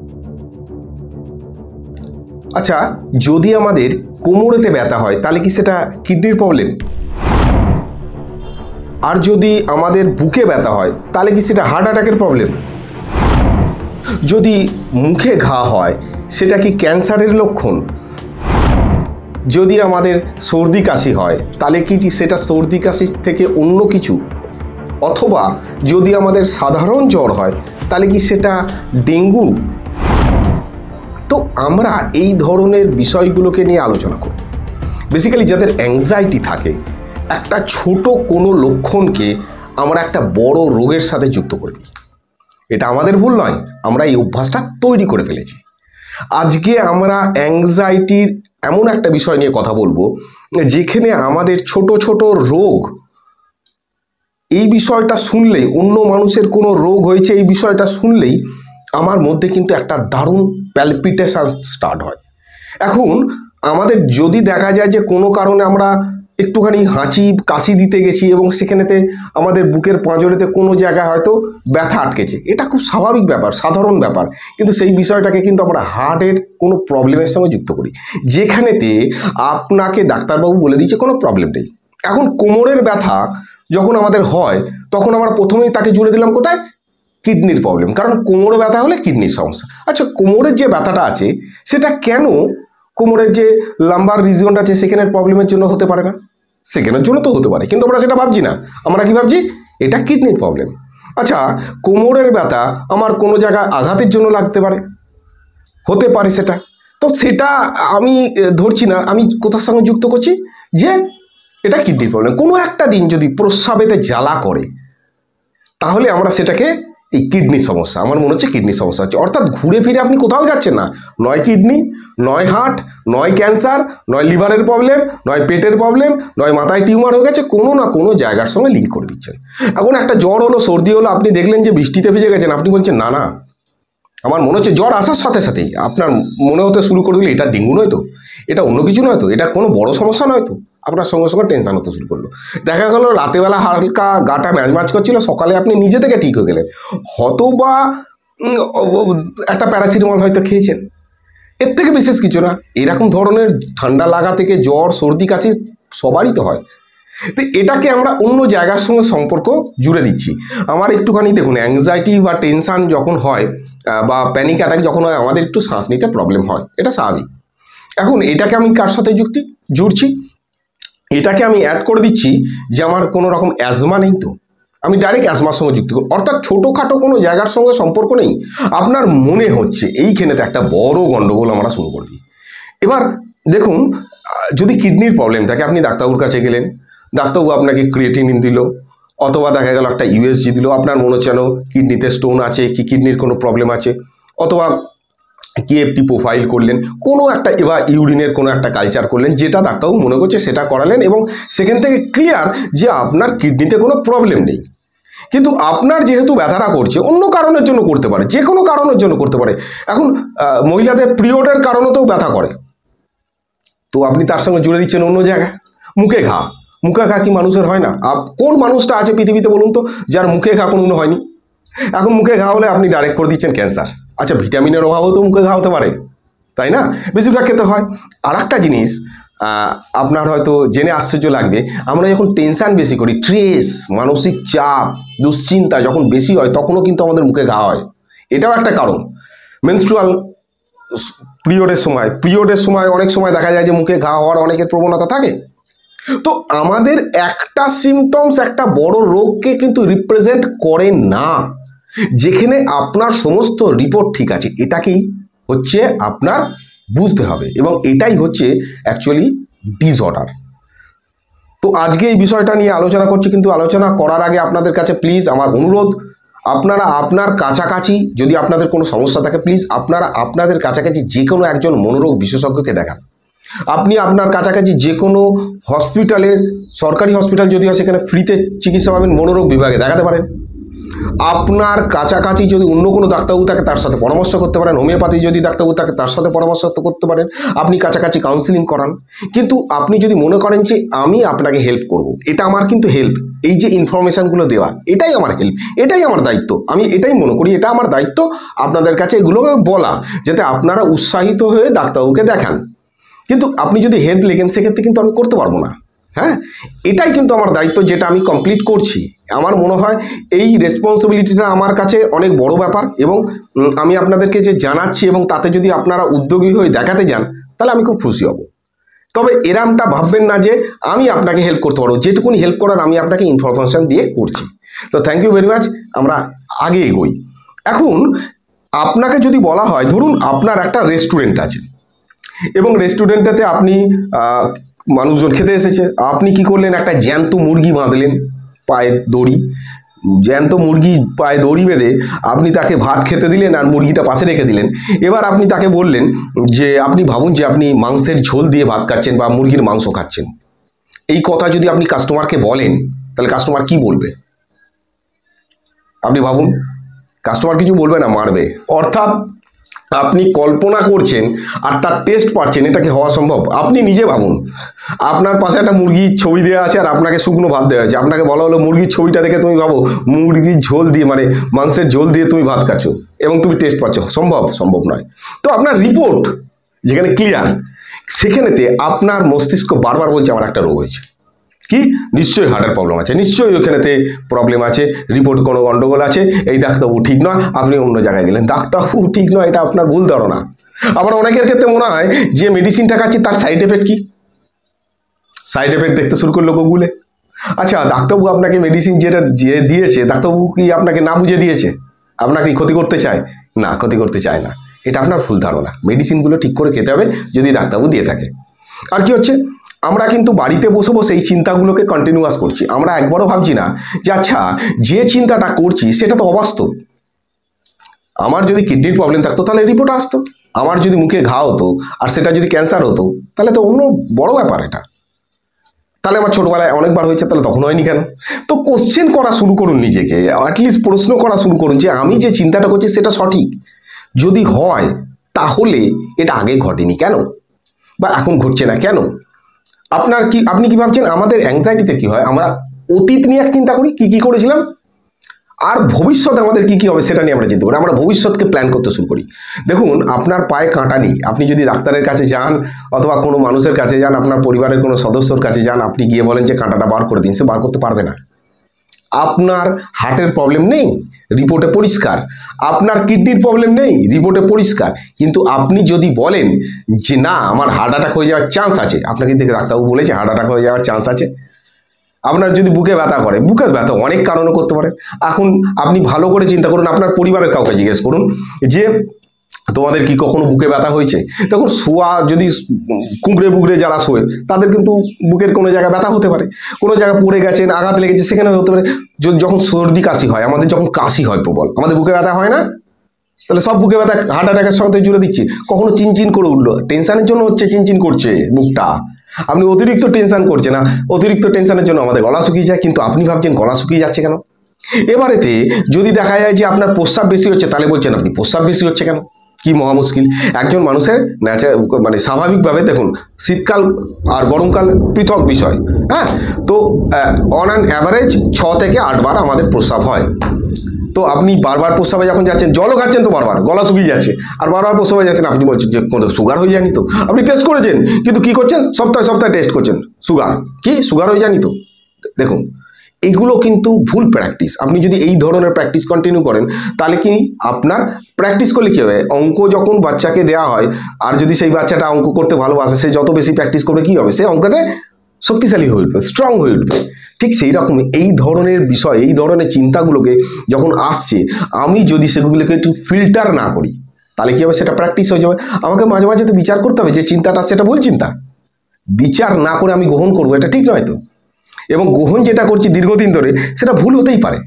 আচ্ছা, যদি আমাদের কোমরেতে ব্যথা হয় তাহলে কি সেটা কিডনির প্রবলেম? আর যদি আমাদের বুকে ব্যথা হয় তাহলে কি সেটা হার্ট অ্যাটাকের প্রবলেম? যদি মুখে ঘা হয় সেটা কি ক্যান্সারের লক্ষণ? যদি আমাদের সর্দি কাশি হয় তাহলে কি সেটা সর্দি কাশির থেকে অন্য কিছু? অথবা যদি আমাদের সাধারণ জ্বর হয় তাহলে কি সেটা ডেঙ্গু? তো আমরা এই ধরনের বিষয়গুলোকে নিয়ে আলোচনা করব। বেসিক্যালি যাদের অ্যাংজাইটি থাকে, একটা ছোট কোনো লক্ষণকে আমরা একটা বড় রোগের সাথে যুক্ত করে দিই। এটা আমাদের ভুল নয়, আমরা এই অভ্যাসটা তৈরি করে ফেলেছি। আজকে আমরা অ্যাংজাইটির এমন একটা বিষয় নিয়ে কথা বলবো যেখানে আমাদের ছোট ছোট রোগ, এই বিষয়টা শুনলেই, অন্য মানুষের কোনো রোগ হয়েছে এই বিষয়টা শুনলেই আমার মধ্যে কিন্তু একটা দারুণ প্যালপিটেশন স্টার্ট হয়। এখন আমাদের যদি দেখা যায় যে কোনো কারণে আমরা একটুখানি হাঁচি কাশি দিতে গেছি এবং সেখানেতে আমাদের বুকের পাঁজরেতে কোনো জায়গায় হয়তো ব্যথা আটকেছে, এটা খুব স্বাভাবিক ব্যাপার, সাধারণ ব্যাপার, কিন্তু সেই বিষয়টাকে কিন্তু আমরা হার্টের কোনো প্রবলেমের সঙ্গে যুক্ত করি, যেখানেতে আপনাকে ডাক্তারবাবু বলে দিয়েছে কোনো প্রবলেম নেই। এখন কোমরের ব্যথা যখন আমাদের হয় তখন আমরা প্রথমেই তাকে জুড়ে দিলাম কোথায়? কিডনির প্রবলেম, কারণ কোমরে ব্যথা হলে কিডনির সমস্যা। আচ্ছা, কোমরের যে ব্যথাটা আছে সেটা কেন কোমরের যে লাম্বার রিজিয়নটা আছে সেখানের প্রবলেমের জন্য হতে পারে না? সেখানের জন্য তো হতে পারে, কিন্তু আমরা সেটা ভাবছি না। আমরা কি ভাবছি? এটা কিডনির প্রবলেম। আচ্ছা, কোমরের ব্যথা আমার কোনো জায়গায় আঘাতের জন্য লাগতে পারে, হতে পারে সেটা। তো সেটা আমি ধরছি না, আমি কোথার সঙ্গে যুক্ত করছি যে এটা কিডনির প্রবলেম। কোনো একটা দিন যদি প্রস্রাবেতে জ্বালা করে তাহলে আমরা সেটাকে এই কিডনি সমস্যা, আমার মনে হচ্ছে কিডনি সমস্যা হচ্ছে। অর্থাৎ ঘুরে ফিরে আপনি কোথাও যাচ্ছেন না, নয় কিডনি, নয় হার্ট, নয় ক্যান্সার, নয় লিভারের প্রবলেম, নয় পেটের প্রবলেম, নয় মাথায় টিউমার হয়ে গেছে, কোনো না কোনো জায়গার সঙ্গে লিঙ্ক করে দিচ্ছেন। এখন একটা জ্বর হলো, সর্দি হলো, আপনি দেখলেন যে বৃষ্টিতে ভিজে গেছেন, আপনি বলছেন না না, আমার মনে হচ্ছে জ্বর আসার সাথে সাথেই আপনার মনে হতে শুরু করে দিলে এটা ডেঙ্গু নয় তো, এটা অন্য কিছু নয় তো, এটা কোনো বড় সমস্যা নয় তো, আপনার সঙ্গে সঙ্গে টেনশন হতে শুরু করলো। দেখা গেল রাতেবেলা হালকা গাটা ম্যাজম্যাজ করছিল, সকালে আপনি নিজে থেকে ঠিক হয়ে গেলেন, হয়তোবা একটা প্যারাসিটামল হয়তো খেয়েছেন, এর থেকে বিশেষ কিছু না। এরকম ধরনের ঠান্ডা লাগা থেকে জ্বর সর্দি কাশি সবারই তো হয়। তো এটাকে আমরা অন্য জায়গার সঙ্গে সম্পর্ক জুড়ে দিচ্ছি। আমার একটুখানি দেখুন, অ্যাংজাইটি বা টেনশান যখন হয় বা প্যানিক অ্যাটাক যখন হয়, আমাদের একটু শ্বাস নিতে প্রবলেম হয়, এটা স্বাভাবিক। এখন এটাকে আমি কার সাথে জুড়ছি? এটাকে আমি অ্যাড করে দিচ্ছি যে আমার কোনো রকম অ্যাজমা নেই, তো আমি ডাইরেক্ট অ্যাজমার সঙ্গে যুক্ত করি। অর্থাৎ ছোটোখাটো কোনো জায়গার সঙ্গে সম্পর্ক নেই, আপনার মনে হচ্ছে এইখানেতে একটা বড় গণ্ডগোল আমরা শুরু করে দিই। এবার দেখুন, যদি কিডনির প্রবলেম থাকে, আপনি ডাক্তারবাবুর কাছে গেলেন, ডাক্তারবাবু আপনাকে ক্রিয়েটিনিন দিল, অথবা দেখা গেল একটা ইউএসজি দিল, আপনার মনে হচ্ছে যেন কিডনিতে স্টোন আছে কি কিডনির কোনো প্রবলেম আছে, অথবা কেএফটি প্রোফাইল করলেন, কোনো একটা, এবার ইউরিনের কোনো একটা কালচার করলেন, যেটা ডাক্তারবাবু মনে করছে সেটা করালেন, এবং সেখান থেকে ক্লিয়ার যে আপনার কিডনিতে কোনো প্রবলেম নেই। কিন্তু আপনার যেহেতু ব্যথাটা করছে অন্য কারণের জন্য করতে পারে, যে কোনো কারণের জন্য করতে পারে। এখন মহিলাদের পিরিয়ডের কারণেতেও ব্যথা করে, তো আপনি তার সঙ্গে জুড়ে দিচ্ছেন অন্য জায়গায়। মুখে ঘা, মুখে ঘা কি মানুষের হয় না? কোন মানুষটা আছে পৃথিবীতে বলুন তো যার মুখে ঘা কোনোদিনও হয়নি? এখন মুখে ঘা হলে আপনি ডাইরেক্ট করে দিচ্ছেন ক্যান্সার। আচ্ছা, ভিটামিনের অভাবেও তো মুখে ঘা হতে পারে, তাই না? বেশিরভাগ ক্ষেত্রে হয়। আর একটা জিনিস আপনার হয়তো জেনে আশ্চর্য লাগবে, আমরা যখন টেনশান বেশি করি, স্ট্রেস, মানসিক চাপ, দুশ্চিন্তা যখন বেশি হয়, তখনও কিন্তু আমাদের মুখে ঘা হয়। এটাও একটা কারণ। মেনস্ট্রুয়াল পিরিয়ডের সময় অনেক সময় দেখা যায় যে মুখে ঘা হওয়ার অনেকের প্রবণতা থাকে। তো আমাদের একটা সিমটমস একটা বড় রোগকে কিন্তু রিপ্রেজেন্ট করে না, যেখানে আপনার সমস্ত রিপোর্ট ঠিক আছে। এটাকেই হচ্ছে আপনার বুঝতে হবে, এবং এটাই হচ্ছে অ্যাকচুয়ালি ডিসঅর্ডার। তো আজকে এই বিষয়টা নিয়ে আলোচনা করছি, কিন্তু আলোচনা করার আগে আপনাদের কাছে প্লিজ আমার অনুরোধ, আপনারা আপনার কাছাকাছি যদি আপনাদের কোনো সমস্যা থাকে, প্লিজ আপনারা আপনাদের কাছাকাছি যে কোনো একজন মনোরোগ বিশেষজ্ঞকে দেখান। আপনি আপনার কাছাকাছি যে কোনো হসপিটালের, সরকারি হসপিটাল যদি হয় সেখানে ফ্রিতে চিকিৎসা পাবেন, মনোরোগ বিভাগে দেখাতে পারেন। আপনার কাছাকাছি যদি অন্য কোনো ডাক্তারবাবু থাকে তার সাথে পরামর্শ করতে পারেন, হোমিওপ্যাথি যদি ডাক্তারবাবু থাকে তার সাথে পরামর্শ করতে পারেন, আপনি কাছাকাছি কাউন্সিলিং করান। কিন্তু আপনি যদি মনে করেন যে আমি আপনাকে হেল্প করব, এটা আমার কিন্তু হেল্প, এই যে ইনফরমেশানগুলো দেওয়া এটাই আমার হেল্প, এটাই আমার দায়িত্ব, আমি এটাই মনে করি এটা আমার দায়িত্ব আপনাদের কাছে এগুলো বলা, যাতে আপনারা উৎসাহিত হয়ে ডাক্তারবাবুকে দেখান। কিন্তু আপনি যদি হেল্প লেখেন সেক্ষেত্রে কিন্তু আমি করতে পারবো না। হ্যাঁ, এটাই কিন্তু আমার দায়িত্ব, যেটা আমি কমপ্লিট করছি। আমার মনে হয় এই রেসপন্সিবিলিটিটা আমার কাছে অনেক বড় ব্যাপার, এবং আমি আপনাদেরকে যে জানাচ্ছি এবং তাতে যদি আপনারা উদ্যোগী হয়ে দেখাতে যান তাহলে আমি খুব খুশি হব। তবে এরামটা ভাববেন না যে আমি আপনাকে হেল্প করতে পারবো, যেটুকুনি হেল্প করার আমি আপনাকে ইনফরমেশান দিয়ে করছি। তো থ্যাংক ইউ ভেরি মাচ, আমরা আগে এগোই। এখন আপনাকে যদি বলা হয়, ধরুন আপনার একটা রেস্টুরেন্ট আছে এবং রেস্টুরেন্টেতে আপনি মানুষজন খেতে এসেছে, আপনি কি করলেন, একটা জ্যান্ত মুরগি বাঁধলেন পায়ে দড়ি, জ্যান্ত মুরগি পায়ে দড়ি বেঁধে আপনি তাকে ভাত খেতে দিলেন আর মুরগিটা পাশে রেখে দিলেন। এবার আপনি তাকে বললেন যে আপনি ভাবুন যে আপনি মাংসের ঝোল দিয়ে ভাত খাচ্ছেন বা মুরগির মাংস খাচ্ছেন। এই কথা যদি আপনি কাস্টমারকে বলেন তাহলে কাস্টমার কি বলবে? আপনি ভাবুন, কাস্টমার কিছু বলবে না, মারবে। অর্থাৎ আপনি কল্পনা করছেন আর তার টেস্ট পাচ্ছেন, এটা কি হওয়া সম্ভব? আপনি নিজে ভাবুন, আপনার পাশে একটা মুরগির ছবি দেওয়া আছে আর আপনাকে শুকনো ভাত দেওয়া আছে, আপনাকে বলা হলো মুরগির ছবিটা দেখে তুমি ভাবো মুরগির ঝোল দিয়ে, মানে মাংসের ঝোল দিয়ে তুমি ভাত খাচ্ছ এবং তুমি টেস্ট পাচ্ছ, সম্ভব? সম্ভব নয়। তো আপনার রিপোর্ট যেখানে ক্লিয়ার, সেখানেতে আপনার মস্তিষ্ক বারবার বলছে আমার একটা রোগ হয়েছে, কি নিশ্চয়ই হার্টের প্রবলেম আছে, নিশ্চয়ই ওখানেতে প্রবলেম আছে, রিপোর্ট কোনো গন্ডগোল আছে, এই ডাক্তারবাবু ঠিক নয়, আপনি অন্য জায়গায় গেলেন। ডাক্তারবাবু ঠিক নয়, এটা আপনার ভুল ধারণা। আবার অনেকের ক্ষেত্রে মনে হয় যে মেডিসিনটা খাচ্ছি তার সাইড এফেক্ট কি, সাইড এফেক্ট দেখতে শুরু করলো গুগলে। আচ্ছা, ডাক্তারবাবু আপনাকে মেডিসিন যেটা যে দিয়েছে, ডাক্তারবাবু কি আপনাকে না বুঝে দিয়েছে? আপনাকে ক্ষতি করতে চায়? না, ক্ষতি করতে চায় না, এটা আপনার ভুল ধারণা। মেডিসিনগুলো ঠিক করে খেতে হবে যদি ডাক্তারবাবু দিয়ে থাকে। আর কি হচ্ছে, আমরা কিন্তু বাড়িতে বসে বসে এই চিন্তাগুলোকে কন্টিনিউয়াস করছি, আমরা একবারও ভাবছি না যে আচ্ছা যে চিন্তাটা করছি সেটা তো অবাস্তব। আমার যদি কিডনির প্রবলেম থাকতো তাহলে রিপোর্ট আসতো, আমার যদি মুখে ঘা হতো আর সেটা যদি ক্যান্সার হতো তাহলে তো অন্য বড় ব্যাপার এটা। তাহলে আমার ছোটবেলায় অনেকবার হয়েছে, তাহলে তখন হয়নি কেন? তো কোশ্চেন করা শুরু করুন নিজেকে, অ্যাটলিস্ট প্রশ্ন করা শুরু করুন যে আমি যে চিন্তাটা করছি সেটা সঠিক, যদি হয় তাহলে এটা আগে ঘটেনি কেন, বা এখন ঘটছে না কেন? আপনি কি ভাবছেন আমাদের অ্যাংজাইটিতে কি হয়? আমরা অতীত নিয়ে এক চিন্তা করি, কি করেছিলাম, আর ভবিষ্যৎ আমাদের কি হবে সেটা নিয়ে আমরা চিন্তা করি, আমরা ভবিষ্যৎকে প্ল্যান করতে শুরু করি। দেখুন, আপনার পায়ে কাঁটা নেই, আপনি যদি ডাক্তারের কাছে যান অথবা কোনো মানুষের কাছে যান, আপনার পরিবারের কোনো সদস্যর কাছে যান, আপনি গিয়ে বলেন যে কাঁটাটা বার করে দিন, সে বার করতে পারবে না। আপনার হার্টের প্রবলেম নেই, রিপোর্টে পরিষ্কার। আপনার কিডনির প্রবলেম নেই, রিপোর্টে পরিষ্কার। কিন্তু আপনি যদি বলেন যে না আমার হার্ট অ্যাটাক হয়ে যাওয়ার চান্স আছে, আপনাকে দেখে ডাক্তারবাবু বলেছে হার্ট অ্যাটাক হয়ে যাওয়ার চান্স আছে। আপনার যদি বুকে ব্যথা করে, বুকের ব্যথা অনেক কারণে করতে পারে। এখন আপনি ভালো করে চিন্তা করুন, আপনার পরিবারের কাউকে জিজ্ঞেস করুন যে তোমাদের কি কখনো বুকে ব্যথা হয়েছে? দেখুন, শোয়া যদি কুঁকড়ে বুকড়ে যারা শোয় তাদের কিন্তু বুকের কোনো জায়গায় ব্যথা হতে পারে, কোনো জায়গায় পড়ে গেছেন, আঘাত লেগেছে, সেখানে হতে পারে। যখন সর্দি কাশি হয়, আমাদের যখন কাশি হয় প্রবল, আমাদের বুকে ব্যথা হয় না? তাহলে সব বুকে ব্যথা হার্ট অ্যাটাকের সঙ্গে জুড়ে দিচ্ছি। কখনো চিনচিন করে উঠলো, টেনশনের জন্য হচ্ছে, চিনচিন করছে বুকটা, আপনি অতিরিক্ত টেনশন করছে না, অতিরিক্ত টেনশনের জন্য আমাদের গলা শুকিয়ে যায়, কিন্তু আপনি ভাবছেন গলা শুকিয়ে যাচ্ছে কেন? এবারেতে যদি দেখা যায় যে আপনার প্রস্রাব বেশি হচ্ছে, তাহলে বলছেন আপনি প্রস্রাব বেশি হচ্ছে কেন? কি মহা মুশকিল। একজন মানুষের মানে স্বাভাবিকভাবে দেখুন, শীতকাল আর গরমকাল পৃথক বিষয়। হ্যাঁ, তো অন অ্যান অ্যাভারেজ 6 থেকে 8 বার আমাদের প্রস্রাব হয়। তো আপনি বারবার প্রস্রাবে যখন যাচ্ছেন, জলও খাচ্ছেন তো বারবার, গলা শুকিয়ে যাচ্ছে, আর বারবার প্রস্রাবে যাচ্ছেন, আপনি বলছেন যে কোনো সুগার হয়ে যায়নি তো? আপনি টেস্ট করেছেন, কিন্তু কি করছেন, সপ্তাহে সপ্তাহে টেস্ট করছেন, সুগার হয়ে যায়নি তো? দেখুন, এগুলো কিন্তু ভুল প্র্যাকটিস। আপনি যদি এই ধরনের প্র্যাকটিস কন্টিনিউ করেন তাহলে কি আপনার প্র্যাকটিস করলে কী হবে, অঙ্ক যখন বাচ্চাকে দেওয়া হয় আর যদি সেই বাচ্চাটা অঙ্ক করতে ভালোবাসে, সে যত বেশি প্র্যাকটিস করবে কী হবে, সে অঙ্কতে শক্তিশালী হয়ে উঠবে, স্ট্রং হয়ে উঠবে। ঠিক সেই রকম এই ধরনের বিষয়, এই ধরনের চিন্তাগুলোকে যখন আসছে, আমি যদি সেগুলোকে একটু ফিল্টার না করি তাহলে কী হবে, সেটা প্র্যাকটিস হয়ে যাবে। আমাকে মাঝে মাঝে তো বিচার করতে হবে যে চিন্তাটা সেটা ভুল চিন্তা, বিচার না করে আমি গ্রহণ করবো, এটা ঠিক নয় তো। এবং গ্রহণ যেটা করছি দীর্ঘদিন ধরে, সেটা ভুল হতেই পারে।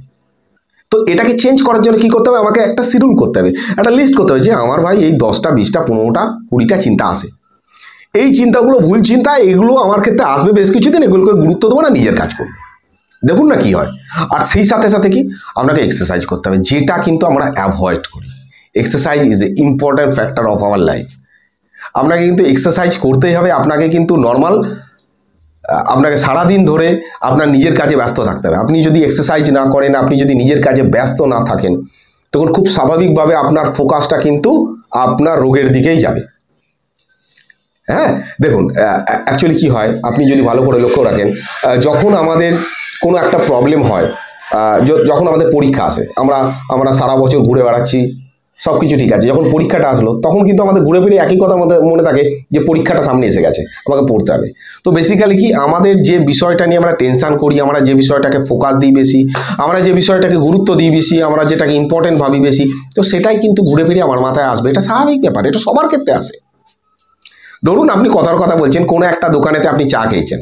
তো এটাকে চেঞ্জ করার জন্য কী করতে হবে, আমাকে একটা শিডিউল করতে হবে, একটা লিস্ট করতে হবে যে আমার ভাই এই 10টা 20টা 15টা 20টা চিন্তা আসে, এই চিন্তাগুলো ভুল চিন্তা, এগুলো আমার ক্ষেত্রে আসবে বেশ কিছুদিন, এগুলোকে গুরুত্ব দেবো না, নিজের কাজ করবো। দেখুন না কি হয়। আর সেই সাথে সাথে কি আপনাকে এক্সারসাইজ করতে হবে, যেটা কিন্তু আমরা অ্যাভয়েড করি। Exercise is a important factor of our life. আপনাকে কিন্তু এক্সারসাইজ করতেই হবে। আপনাকে কিন্তু আপনাকে সারাদিন ধরে আপনার নিজের কাজে ব্যস্ত থাকতে হবে। আপনি যদি এক্সারসাইজ না করেন, আপনি যদি নিজের কাজে ব্যস্ত না থাকেন, তখন খুব স্বাভাবিকভাবে আপনার ফোকাসটা কিন্তু আপনার রোগের দিকেই যাবে। হ্যাঁ, দেখুন অ্যাকচুয়ালি কি হয়, আপনি যদি ভালো করে লক্ষ্য রাখেন, যখন আমাদের কোনো একটা প্রবলেম হয়, যখন আমাদের পরীক্ষা আসে, আমরা সারা বছর ঘুরে বেড়াচ্ছি, সব কিছু ঠিক আছে, যখন পরীক্ষাটা আসলো তখন কিন্তু আমাদের ঘুরে ফিরে একই কথা মনে থাকে যে পরীক্ষাটা সামনে এসে গেছে, আমাকে পড়তে হবে। তো বেসিক্যালি কি, আমাদের যে বিষয়টা নিয়ে আমরা টেনশন করি, আমরা যে বিষয়টাকে ফোকাস দিই বেশি, আমরা যে বিষয়টাকে গুরুত্ব দিই বেশি, আমরা যেটাকে ইম্পর্টেন্ট ভাবি বেশি, তো সেটাই কিন্তু ঘুরে ফিরে আমার মাথায় আসবে। এটা স্বাভাবিক ব্যাপার, এটা সবার ক্ষেত্রে আসে। ধরুন আপনি কথার কথা বলছেন, কোনো একটা দোকানেতে আপনি চা খেয়েছেন,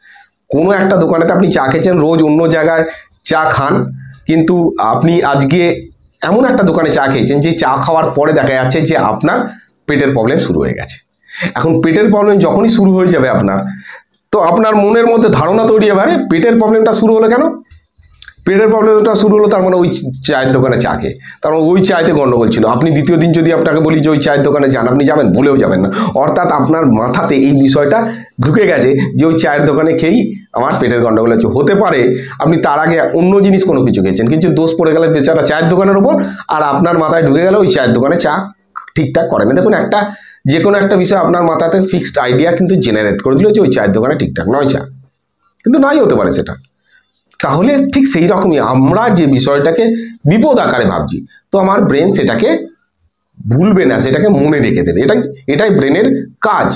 রোজ অন্য জায়গায় চা খান, কিন্তু আপনি আজকে এমন একটা দোকানে চা খেয়েছেন যে চা খাওয়ার পরে দেখা যাচ্ছে যে আপনার পেটের প্রবলেম শুরু হয়ে গেছে। এখন পেটের প্রবলেম যখনই শুরু হয়ে যাবে আপনার, তো আপনার মনের মধ্যে ধারণা তৈরি হবে, আরে পেটের প্রবলেমটা শুরু হলো কেন? পেটের প্রবলেমটা শুরু হলো তার মানে ওই চায়ের দোকানে চা খেয়ে, তার মানে ওই চায়তে গন্ডগোল ছিল। আপনি দ্বিতীয় দিন যদি আপনাকে বলি যে ওই চায়ের দোকানে যান, আপনি যাবেন? ভুলেও যাবেন না। অর্থাৎ আপনার মাথাতে এই বিষয়টা ঢুকে গেছে যে ওই চায়ের দোকানে খেয়েই আমার পেটের গন্ডগোল হচ্ছে। হতে পারে আপনি তার আগে অন্য জিনিস কোনো কিছু খেয়েছেন, কিন্তু দোষ পড়ে গেলে বেচারা চায়ের দোকানের ওপর, আর আপনার মাথায় ঢুকে গেলে ওই চায়ের দোকানে চা ঠিকঠাক করে না। দেখুন, যে কোনো একটা বিষয় আপনার মাথাতে ফিক্সড আইডিয়া কিন্তু জেনারেট করে দিল যে ওই চায়ের দোকানে ঠিকঠাক নয় চা, কিন্তু নাই হতে পারে সেটা। তাহলে ঠিক সেই রকমই আমরা যে বিষয়টাকে বিপদ আকারে ভাবছি, তো আমার ব্রেন সেটাকে ভুলবে না, সেটাকে মনে রেখে দেবে। এটাই ব্রেনের কাজ।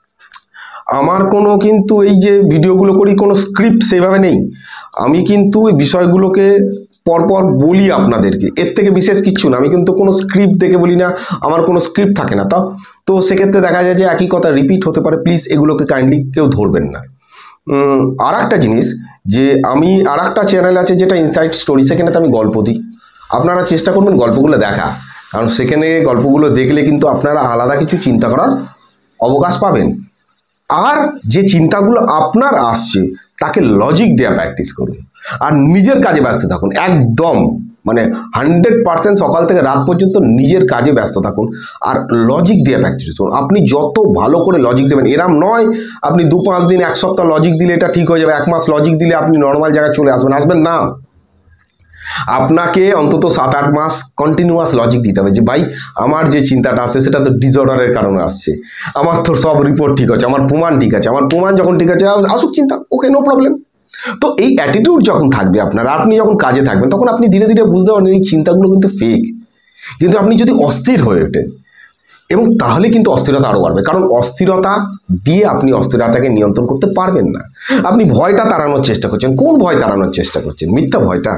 আমার কোনো কিন্তু এই যে ভিডিওগুলো করি, কোনো স্ক্রিপ্ট সেভাবে নেই। আমি কিন্তু এই বিষয়গুলোকে পরপর বলি আপনাদেরকে, এর থেকে বিশেষ কিচ্ছু না। আমি কিন্তু কোনো স্ক্রিপ্ট দেখে বলি না, আমার কোনো স্ক্রিপ্ট থাকে না। তো সেক্ষেত্রে দেখা যায় যে একই কথা রিপিট হতে পারে। প্লিজ এগুলোকে কাইন্ডলি কেউ ধরবেন না। আর একটা জিনিস, যে আমি আর একটা চ্যানেল আছে যেটা ইনসাইড স্টোরি, সেখানেতে আমি গল্প দিই। আপনারা চেষ্টা করবেন গল্পগুলো দেখা, কারণ সেখানে গল্পগুলো দেখলে কিন্তু আপনারা আলাদা কিছু চিন্তা করার অবকাশ পাবেন। আর যে চিন্তাগুলো আপনার আসছে তাকে লজিক দেওয়া প্র্যাকটিস করুন, আর নিজের কাজে ব্যস্ত থাকুন। একদম মানে 100% সকাল থেকে রাত পর্যন্ত নিজের কাজে ব্যস্ত থাকুন, আর লজিক দিয়ে প্র্যাকটিস করুন। আপনি যত ভালো করে লজিক দেবেন, এরম নয় আপনি 2-5 দিন 1 সপ্তাহ লজিক দিলে এটা ঠিক হয়ে যাবে, 1 মাস লজিক দিলে আপনি নর্মাল জায়গায় চলে আসবেন না। আপনাকে অন্তত 7-8 মাস কন্টিনিউয়াস লজিক দিতে হবে যে ভাই আমার যে চিন্তাটা আসছে সেটা তো ডিসঅর্ডারের কারণে আসছে, আমার তো সব রিপোর্ট ঠিক আছে, আমার প্রমাণ ঠিক আছে, আমার প্রমাণ যখন ঠিক আছে আসুক চিন্তা, ওকে নো প্রবলেম। তো এই অ্যাটিটিউড যখন থাকবে আপনার, আপনি যখন কাজে থাকবেন, তখন আপনি ধীরে ধীরে বুঝতে পারবেন এই চিন্তাগুলো কিন্তু ফেক। কিন্তু আপনি যদি অস্থির হয়ে ওঠেন, এবং তাহলে কিন্তু অস্থিরতা আরও বাড়বে, কারণ অস্থিরতা দিয়ে আপনি অস্থিরতাকে নিয়ন্ত্রণ করতে পারবেন না। আপনি ভয়টা তাড়ানোর চেষ্টা করছেন। কোন ভয় তাড়ানোর চেষ্টা করছেন? মিথ্যা ভয়টা?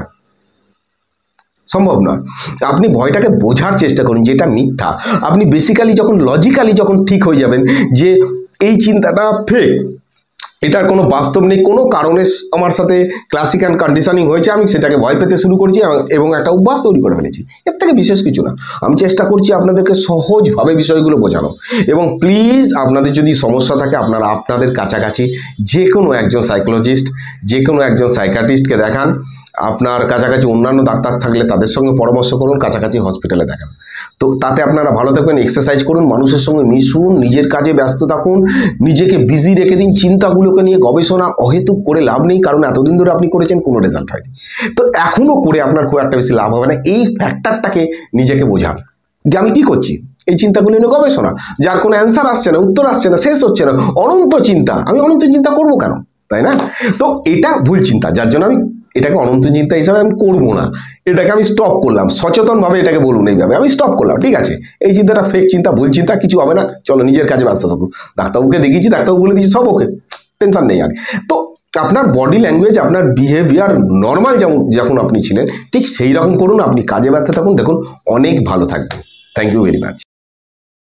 সম্ভব নয়। আপনি ভয়টাকে বোঝার চেষ্টা করুন যেটা মিথ্যা। আপনি বেসিক্যালি যখন লজিক্যালি যখন ঠিক হয়ে যাবেন যে এই চিন্তাটা ফেক, এটার কোনো বাস্তব নেই, কোনো কারণে আমার সাথে ক্লাসিক্যাল কন্ডিশনিং হয়েছে, আমি সেটাকে ভয় পেতে শুরু করেছি এবং একটা অভ্যাস তৈরি করে ফেলেছি, এর থেকে বিশেষ কিছু না। আমি চেষ্টা করছি আপনাদেরকে সহজভাবে বিষয়গুলো বোঝানো। এবং প্লিজ আপনাদের যদি সমস্যা থাকে, আপনারা আপনাদের কাছাকাছি যে কোনো একজন সাইকোলজিস্ট, যে কোনো একজন সাইকিয়াট্রিস্টকে দেখান। আপনার কাছাকাছি অন্যান্য ডাক্তার থাকলে তাদের সঙ্গে পরামর্শ করুন, কাছাকাছি হসপিটালে দেখান। তো তাতে আপনারা ভালো থাকবেন। এক্সারসাইজ করুন, মানুষের সঙ্গে মিশুন, নিজের কাজে ব্যস্ত থাকুন, নিজেকে বিজি রেখে দিন। চিন্তাগুলোকে নিয়ে গবেষণা অহেতুক করে লাভ নেই, কারণ এতদিন ধরে আপনি করেছেন, কোনো রেজাল্ট হয়নি। তো এখনও করে আপনার খুব একটা বেশি লাভ হবে না। এই ফ্যাক্টরটাকে নিজেকে বোঝান যে আমি কী করছি, এই চিন্তাগুলো নিয়ে গবেষণা, যার কোনো অ্যান্সার আসছে না, উত্তর আসছে না, শেষ হচ্ছে না, অনন্ত চিন্তা। আমি অনন্ত চিন্তা করবো কেন, তাই না? তো এটা ভুল চিন্তা, যার জন্য আমি এটাকে অনন্ত চিন্তা হিসাবে আমি করবো না, এটাকে আমি স্টপ করলাম। সচেতনভাবে এটাকে বলুন, এইভাবে আমি স্টপ করলাম। ঠিক আছে, এই চিন্তাটা ফেক চিন্তা, ভুল চিন্তা, কিছু হবে না, চলো নিজের কাজে ব্যস্ত থাকুন। ডাক্তারবাবুকে দেখিয়েছি, ডাক্তারবাবু বলে দিয়েছি সব ওকে, টেনশন নেই আগে। তো আপনার বডি ল্যাঙ্গুয়েজ, আপনার বিহেভিয়ার নর্মাল যখন আপনি ছিলেন ঠিক সেই রকম করুন, আপনি কাজে ব্যস্ত থাকুন, দেখুন অনেক ভালো থাকবেন। Thank you very much.